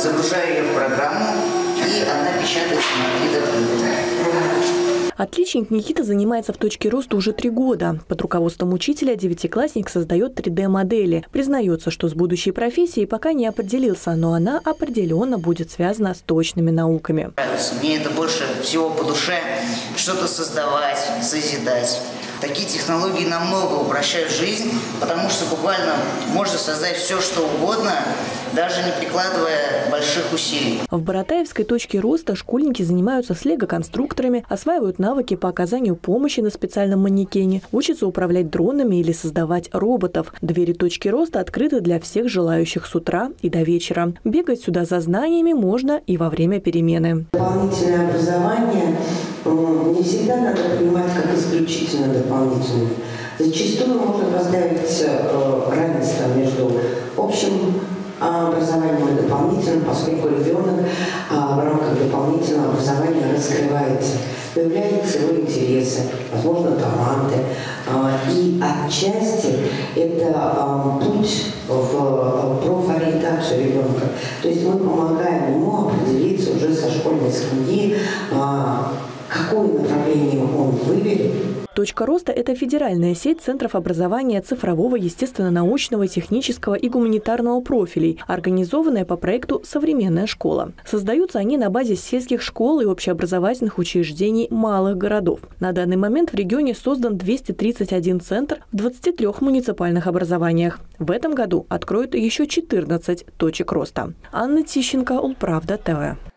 загружаю ее в программу, и она печатается на видах. Отличник Никита занимается в точке роста уже 3 года. Под руководством учителя девятиклассник создает 3D-модели. Признается, что с будущей профессией пока не определился, но она определенно будет связана с точными науками. Мне это больше всего по душе, что-то создавать, созидать. Такие технологии намного упрощают жизнь, потому что буквально можно создать все, что угодно, даже не прикладывая больших усилий. В Баратаевской точке роста школьники занимаются с лего-конструкторами, осваивают навыки по оказанию помощи на специальном манекене, учатся управлять дронами или создавать роботов. Двери точки роста открыты для всех желающих с утра и до вечера. Бегать сюда за знаниями можно и во время перемены. Дополнительное образование не всегда надо понимать как исключительно дополнительное. Зачастую можно поставить равенство между общим образованием и дополнительным, поскольку ребенок в рамках дополнительного образования раскрывается, появляются его интересы, возможно, таланты. И отчасти это путь в профориентацию ребенка. То есть мы помогаем ему определиться уже со школьной скамьи, какое направление он выберет. Точка роста – это федеральная сеть центров образования цифрового, естественно-научного, технического и гуманитарного профилей, организованная по проекту «Современная школа». Создаются они на базе сельских школ и общеобразовательных учреждений малых городов. На данный момент в регионе создан 231 центр в 23 муниципальных образованиях. В этом году откроют еще 14 точек роста. Анна Тищенко, Улправда ТВ.